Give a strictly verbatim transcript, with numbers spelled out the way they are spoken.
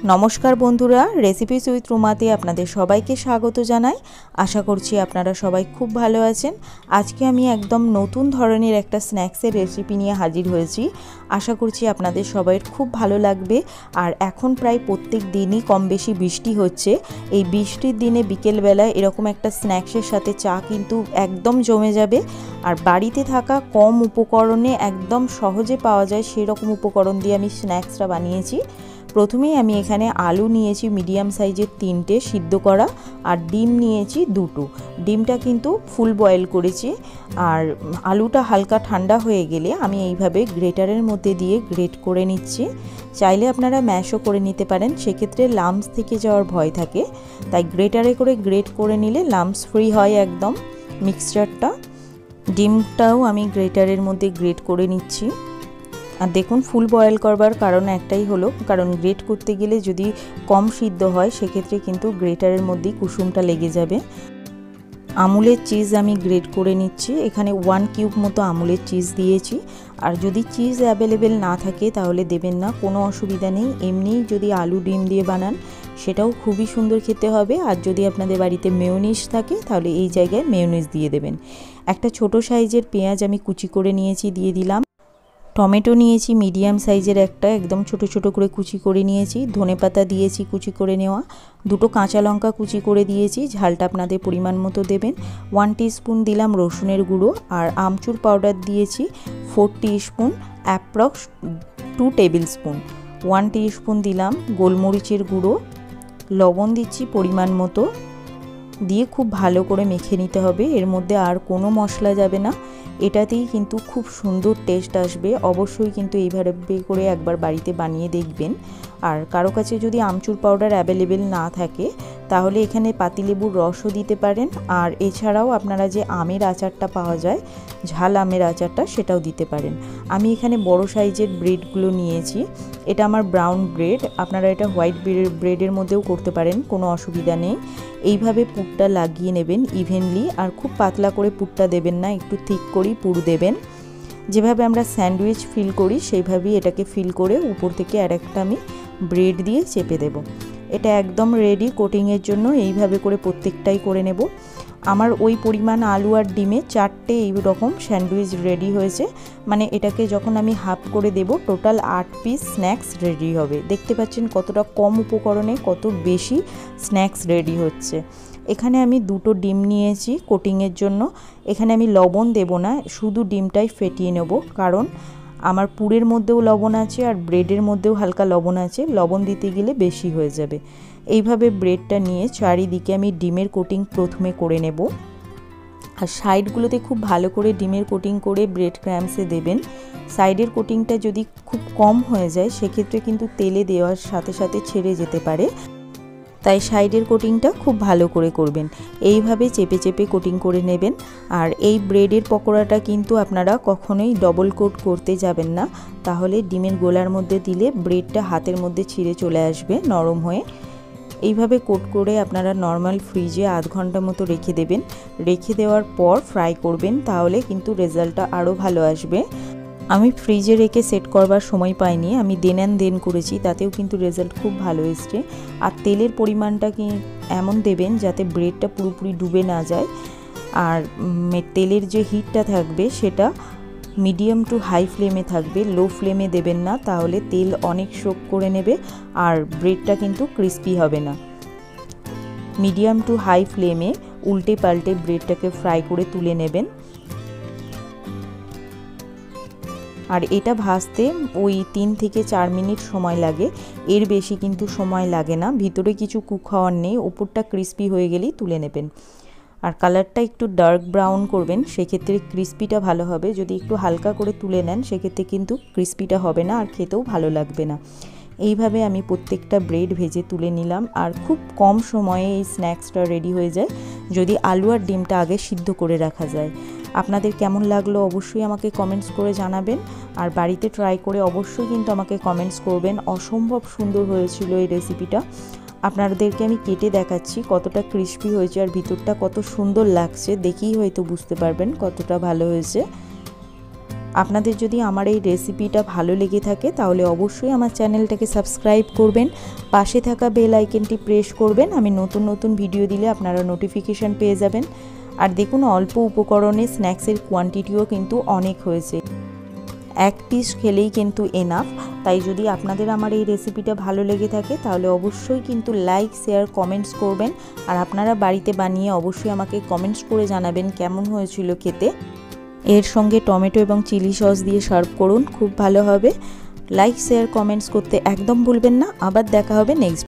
नमस्कार बंधुरा recipes with रुमाते आपनादेर सबाइके स्वागत जानाई। आशा करछि आपनारा सबाई खूब भालो आछेन। आजके आमी एकदम नतून धरनेर एकटा स्नैक्सेर रेसिपि निये हाजिर हयेछि। आशा करछि आपनादेर सबाइर खूब भालो लागबे। आर एखन प्राय प्रत्येक दिनई कम बेशी बिस्टी हच्छे। एई बिस्टिर दिने बिकेल बेलाय एरकम एकटा स्नैक्सेर साथे चा किन्तु एकदम जमे जाबे। आर बाड़ीते थाका कम उपकरणे एकदम सहजे पाওয়া যায় সেই রকম उपकरण दिये आमी स्नैक्सटा बानिয়েছি। प्रथमेই আমি এখানে আলু নিয়েছি মিডিয়াম সাইজের তিনটে সিদ্ধ করা, আর ডিম নিয়েছি দুটো। ডিমটা কিন্তু ফুল বয়েল করেছি। আর আলুটা হালকা ঠান্ডা হয়ে গেলে আমি এইভাবে গ্রেটারের মধ্যে দিয়ে গ্রেট করে নিচ্ছি। চাইলে আপনারা ম্যাশও করে নিতে পারেন, সেক্ষেত্রে লাম্পস থেকে যাওয়ার ভয় থাকে, তাই গ্রেটারে করে গ্রেট করে নিলে লাম্পস ফ্রি হয় একদম মিক্সচারটা। ডিমটাও আমি গ্রেটারের মধ্যে গ্রেট করে নিচ্ছি। আর দেখুন ফুল বয়েল করবার কারণ একটাই হলো, কারণ গ্রেট করতে গেলে যদি কম সিদ্ধ হয় সেক্ষেত্রে কিন্তু গ্রেটারের মধ্যেই কুসুমটা লেগে যাবে। আমুলের চিজ আমি গ্রেট করে নিচ্ছি। এখানে ওয়ান কিউব মতো আমুলের চিজ দিয়েছি। আর যদি চিজ অ্যাভেলেবেল না থাকে তাহলে দেবেন না, কোনো অসুবিধা নেই। এমনিই যদি আলু ডিম দিয়ে বানান সেটাও খুবই সুন্দর খেতে হবে। আর যদি আপনাদের বাড়িতে মেয়োনিজ থাকে তাহলে এই জায়গায় মেয়োনিজ দিয়ে দেবেন। একটা ছোট সাইজের পেঁয়াজ আমি কুচি করে নিয়েছি, দিয়ে দিলাম। টমেটো নিয়েছি মিডিয়াম সাইজের একটা, একদম ছোট ছোট করে কুচি করে নিয়েছি। ধনেপাতা দিয়েছি কুচি করে নেওয়া। দুটো কাঁচা লঙ্কা কুচি করে দিয়েছি, ঝালটা আপনাদের পরিমাণ মতো দেবেন। ওয়ান টিস্পুন দিলাম রসুনের গুঁড়ো। আর আমচুর পাউডার দিয়েছি four teaspoon, approx two tablespoon. One teaspoon দিলাম গোলমরিচের গুঁড়ো। লবণ দিচ্ছি পরিমাণ মতো, দিয়ে খুব ভালো করে মেখে নিতে হবে। এর মধ্যে আর কোনো মশলা যাবে না, এটাতেই কিন্তু খুব সুন্দর টেস্ট আসবে। অবশ্যই কিন্তু এইভাবে করে একবার বাড়িতে বানিয়ে দেখবেন। আর কারো কাছে যদি আমচুর পাউডার অ্যাভেলেবেল না থাকে তাহলে এখানে পাতিলেবুর রসও দিতে পারেন। আর এছাড়াও আপনারা যে আমের আচারটা পাওয়া যায়, ঝাল আমের আচারটা, সেটাও দিতে পারেন। আমি এখানে বড় সাইজের ব্রেডগুলো নিয়েছি। এটা আমার ব্রাউন ব্রেড, আপনারা এটা হোয়াইট ব্রেডের মধ্যেও করতে পারেন, কোনো অসুবিধা নেই। এইভাবে পুরটা লাগিয়ে নেবেন ইভেনলি। আর খুব পাতলা করে পুরটা দেবেন না, একটু থিক করেই পুর দেবেন। যেভাবে আমরা স্যান্ডউইচ ফিল করি সেইভাবেই এটাকে ফিল করে উপর থেকে আর একটা আমি ব্রেড দিয়ে চেপে দেব। এটা একদম রেডি কোটিংয়ের জন্য। এইভাবে করে প্রত্যেকটাই করে নেব। আমার ওই পরিমাণ আলু আর ডিমে চারটে এই রকম স্যান্ডউইচ রেডি হয়েছে। মানে এটাকে যখন আমি হাফ করে দেব টোটাল আট পিস স্ন্যাক্স রেডি হবে। দেখতে পাচ্ছেন কতটা কম উপকরণে কত বেশি স্ন্যাক্স রেডি হচ্ছে। এখানে আমি দুটো ডিম নিয়েছি কোটিংয়ের জন্য। এখানে আমি লবণ দেব না, শুধু ডিমটাই ফেটিয়ে নেব, কারণ আমার পুরের মধ্যেও লবণ আছে আর ব্রেডের মধ্যেও হালকা লবণ আছে, লবণ দিতে গেলে বেশি হয়ে যাবে। এইভাবে ব্রেডটা নিয়ে চারিদিকে আমি ডিমের কোটিং প্রথমে করে নেব। আর সাইডগুলোতে খুব ভালো করে ডিমের কোটিং করে ব্রেড ক্র্যাম্পসে দেবেন। সাইডের কোটিংটা যদি খুব কম হয়ে যায় সেক্ষেত্রে কিন্তু তেলে দেওয়ার সাথে সাথে ছেড়ে যেতে পারে, তাই সাইডের কোটিংটা খুব ভালো করে করবেন। এইভাবে চেপে চেপে কোটিং করে নেবেন। আর এই ব্রেডের পকোড়াটা কিন্তু আপনারা কখনোই ডবল কোট করতে যাবেন না, তাহলে ডিমের গোলার মধ্যে দিলে ব্রেডটা হাতের মধ্যে ছিঁড়ে চলে আসবে নরম হয়ে। এইভাবে কোট করে আপনারা নর্মাল ফ্রিজে আধ ঘন্টা মতো রেখে দেবেন। রেখে দেওয়ার পর ফ্রাই করবেন, তাহলে কিন্তু রেজাল্টটা আরও ভালো আসবে। আমি ফ্রিজে রেখে সেট করবার সময় পাইনি, আমি দেন অ্যান্ড দেন করেছি, তাতেও কিন্তু রেজাল্ট খুব ভালো এসছে। আর তেলের পরিমাণটা কি এমন দেবেন যাতে ব্রেডটা পুরোপুরি ডুবে না যায়। আর তেলের যে হিটটা থাকবে সেটা মিডিয়াম টু হাই ফ্লেমে থাকবে, লো ফ্লেমে দেবেন না, তাহলে তেল অনেক সোক করে নেবে আর ব্রেডটা কিন্তু ক্রিস্পি হবে না। মিডিয়াম টু হাই ফ্লেমে উল্টে পাল্টে ব্রেডটাকে ফ্রাই করে তুলে নেবেন। আর এটা ভাজতে ওই তিন থেকে চার মিনিট সময় লাগে, এর বেশি কিন্তু সময় লাগে না। ভিতরে কিছু কুক হওয়ার নেই, ওপরটা ক্রিস্পি হয়ে গেলেই তুলে নেবেন। আর কালারটা একটু ডার্ক ব্রাউন করবেন, সেক্ষেত্রে ক্রিস্পিটা ভালো হবে। যদি একটু হালকা করে তুলে নেন সেক্ষেত্রে কিন্তু ক্রিস্পিটা হবে না আর খেতেও ভালো লাগবে না। এইভাবে আমি প্রত্যেকটা ব্রেড ভেজে তুলে নিলাম। আর খুব কম সময়ে এই স্ন্যাক্সটা রেডি হয়ে যায় যদি আলু আর ডিমটা আগে সিদ্ধ করে রাখা যায়। আপনাদের কেমন লাগলো অবশ্যই আমাকে কমেন্টস করে জানাবেন। আর বাড়িতে ট্রাই করে অবশ্যই কিন্তু আমাকে কমেন্টস করবেন। অসম্ভব সুন্দর হয়েছিল এই রেসিপিটা। আপনাদেরকে আমি কেটে দেখাচ্ছি কতটা ক্রিস্পি হয়েছে আর ভিতরটা কত সুন্দর লাগছে, দেখেই হয়তো বুঝতে পারবেন কতটা ভালো হয়েছে। আপনাদের যদি আমার এই রেসিপিটা ভালো লেগে থাকে তাহলে অবশ্যই আমার চ্যানেলটাকে সাবস্ক্রাইব করবেন, পাশে থাকা বেল আইকনটি প্রেস করবেন। আমি নতুন নতুন ভিডিও দিলে আপনারা নোটিফিকেশান পেয়ে যাবেন। আর দেখুন অল্প উপকরণে স্ন্যাক্সের কোয়ান্টিটিও কিন্তু অনেক হয়েছে, এক পিস খেলেই কিন্তু এনাফ। তাই যদি আপনাদের আমার এই রেসিপিটা ভালো লেগে থাকে তাহলে অবশ্যই কিন্তু লাইক শেয়ার কমেন্টস করবেন। আর আপনারা বাড়িতে বানিয়ে অবশ্যই আমাকে কমেন্টস করে জানাবেন কেমন হয়েছিল খেতে। এর সঙ্গে টমেটো এবং চিলি সস দিয়ে সার্ভ করুন, খুব ভালো হবে। লাইক শেয়ার কমেন্টস করতে একদম ভুলবেন না। আবার দেখা হবে নেক্সট